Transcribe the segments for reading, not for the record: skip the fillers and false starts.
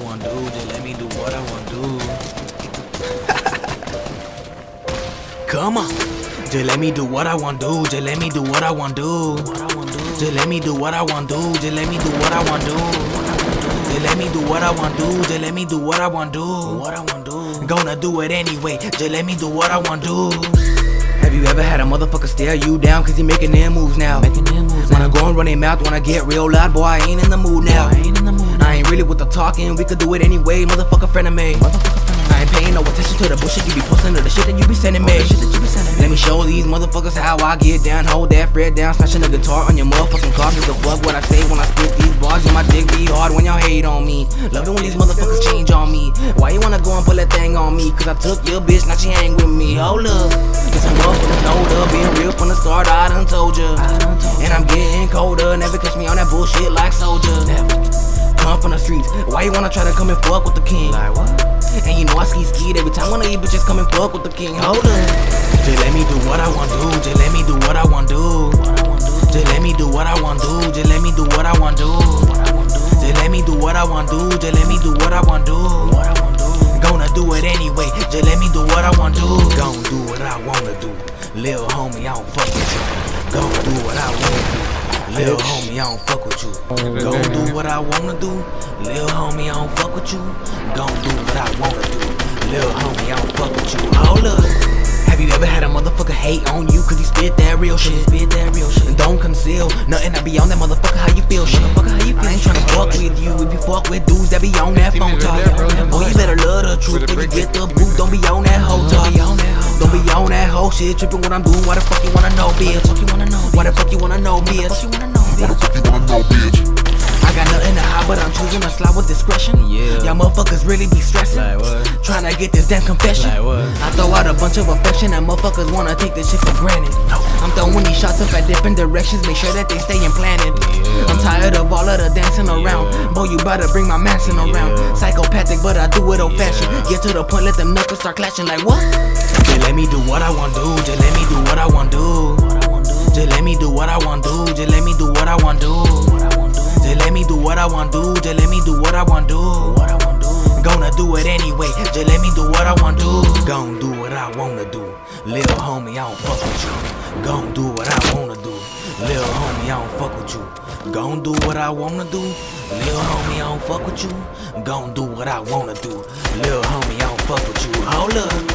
want to do. Just let me do what I want to do. Come on. Just let me do what I want to do. Just let me do what I want to do. Just let me do what I want to do. Just let me do what I want to do. Just let me do what I want to do. Just let me do what I want to do. Gonna do it anyway. Just let me do what I want to do. Have you ever had a motherfucker stare you down cause he making them moves now? Wanna go and run their mouth, wanna get real loud, boy I ain't in the mood now. I ain't really with the talking, we could do it anyway, motherfucker friend of me. I ain't paying no attention to the bullshit you be posting or the shit that you be sending me. Let me show these motherfuckers how I get down, hold that fret down, smashing the guitar on your motherfucking car. Give a fuck what I say when I spit these bars, and my dick be hard when y'all hate on me. Love it when these motherfuckers change on me. Why you wanna go and pull that thing on me? Cause I took your bitch, now she hang with me. Hold up, get some motherfuckers know up, being real from the start, I done told ya. And I'm getting colder, never catch me on that bullshit like soldier. Come from the streets, why you wanna try to come and fuck with the king? Like what? And you know I ski every time one of you bitches come and fuck with the king. Hold up, just let me do what I want to do. Just let me do what I want to do. Just let me do what I want to do. Just let me do what I want to do. Just let me do what I want to do. Just let me do what I want to do. Gonna do it anyway. Just let me do what I want to do. Gonna do what I wanna do. Lil' homie, I don't fuck with you. Gonna do what I wanna do. Lil' homie, I don't fuck with you. Gon' do what I wanna do. Lil' homie, I don't fuck with you. Gon' do what I wanna do. Lil' homie, I don't fuck with you. Hold up. Have you ever had a motherfucker hate on you cause he spit that real shit? And don't conceal nothing, I be on that motherfucker, how you feel shit. I ain't tryna fuck with you if you fuck with dudes that be on that phone talk. Boy, you better love the truth when you get the boot. Don't be on that hoe talk. Don't be on that hoe shit, tripping what I'm doing. Why the fuck you wanna know, bitch? Why the fuck you wanna know, bitch? I got nothing to hide, but I'm choosing to slide with discretion. Y'all motherfuckers really be stressing, trying to get this damn confession. I throw out a bunch of affection and motherfuckers wanna take this shit for granted. I'm throwing these shots up at different directions, make sure that they stay implanted. I'm tired of all of the dancing around. Boy, you better bring my Manson around. Psychopathic, but I do it old fashioned. Get to the point, let them knuckles start clashing like what? Just let me do what I want to do. Just let me do what I want to do. Just let me do what I want to do. Just let me do what I want to do. Just let me do what I want to do. Just let me do what I want to do. Gonna do it anyway. Just let me do what I want to do. Gonna do what I wanna do. Lil' homie, I don't fuck with you. Gonna do what I wanna do. Lil' homie, I don't fuck with you. Gonna do what I wanna do. Lil' homie, I don't fuck with you. Gonna do what I wanna do. Lil' homie, I don't fuck with you. Hold up.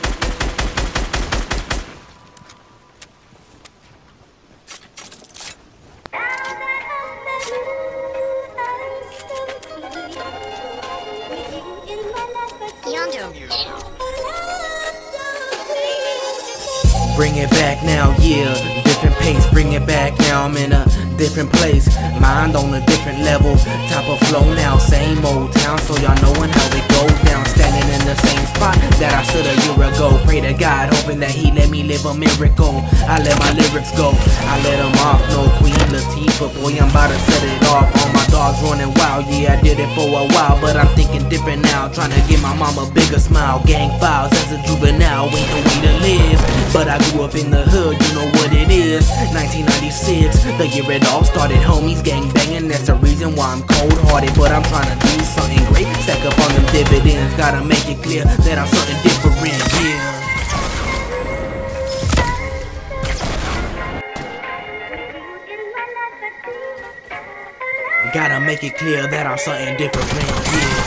Bring it back now, yeah, different pace. Bring it back now, I'm in a different place. Mind on a different level, top of flow now. Same old town, so y'all knowin' how it go down. Standing in the same spot that I stood a year ago. Pray to God, hoping that he let me live a miracle. I let my lyrics go, I let them off. No Queen Latifah, boy, I'm about to set it off. All my dogs running wild, yeah, I did it for a while, but I'm thinking different now. Trying to give my mama a bigger smile. Gang files as a juvenile, ain't the way to live. But I grew up in the hood, you know what it is. 1996, the year it all started. Homies gang banging, that's the reason why I'm cold-hearted. But I'm trying to do something great, stack up on them dividends. Gotta make it clear that I'm something different, yeah. Gotta make it clear that I'm something different, yeah.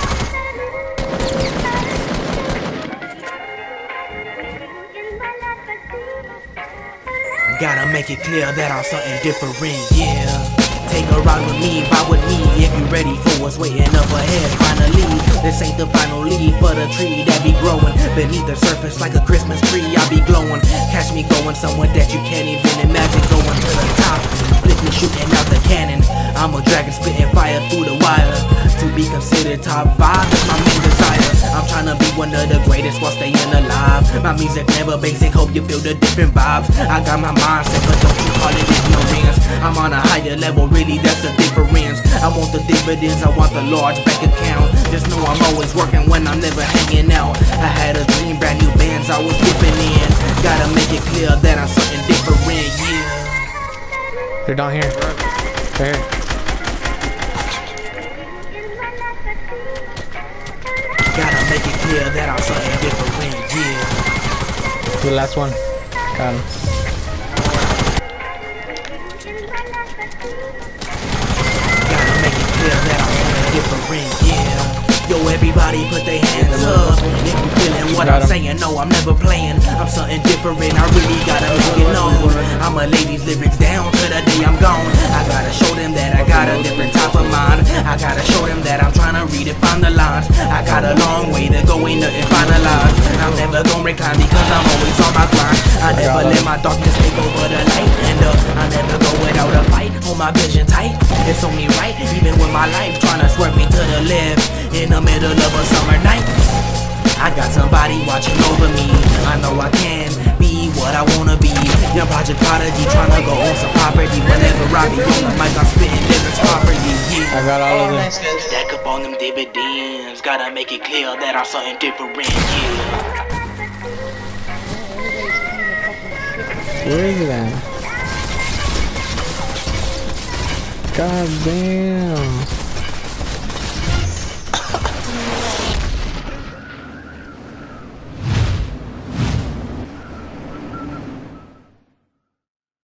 Gotta make it clear that I'm something different, yeah. Take a ride with me, ride with me if you ready for what's waiting up ahead. Finally, this ain't the final leaf for the tree that be growing beneath the surface like a Christmas tree. I be glowing, catch me going somewhere that you can't even imagine. Going to the top, flipping, shooting out the cannon. I'm a dragon spitting fire through the wire. To be considered top 5 is my main desire. I'm trying to be one of the greatest while staying alive. My music never basic, hope you feel the different vibes. I got my mindset, but don't you call it ignorance. I'm on a higher level, really that's the difference. I want the dividends, I want the large bank account. Just know I'm always working when I'm never hanging out. I had a dream, brand new bands I was dipping in. Gotta make it clear that I'm something different, yeah. They're down here. Right here. Gotta make it clear that I'm something different, yeah. The last one. Got him. Gotta make it clear that I'm something different, yeah. Yo, everybody put their hands up if you feeling what I'm saying. No, I'm never playing. I'm something different. I really gotta make it known. I'ma lay these lyrics down till the day I'm gone. I gotta show them that I got a different type of mind. I gotta show them that I'm trying to redefine the lines. I got a long way to go, ain't nothing finalized. I'm never gonna recline because I'm always on my grind. I never let my darkness take over the light. And I never go without a fight. Hold my vision tight. It's only right, even with my life trying to swerve me to the left. In the middle of a summer night, I got somebody watching over me. I know I can be what I wanna be. Young Project Prodigy trying to go on some property. Whenever I be on the mic, I'm spitting lyrics properly. Yeah. I got all of them. Stack up on them dividends. Gotta make it clear that I'm something different. Yeah. Where is it at? God damn.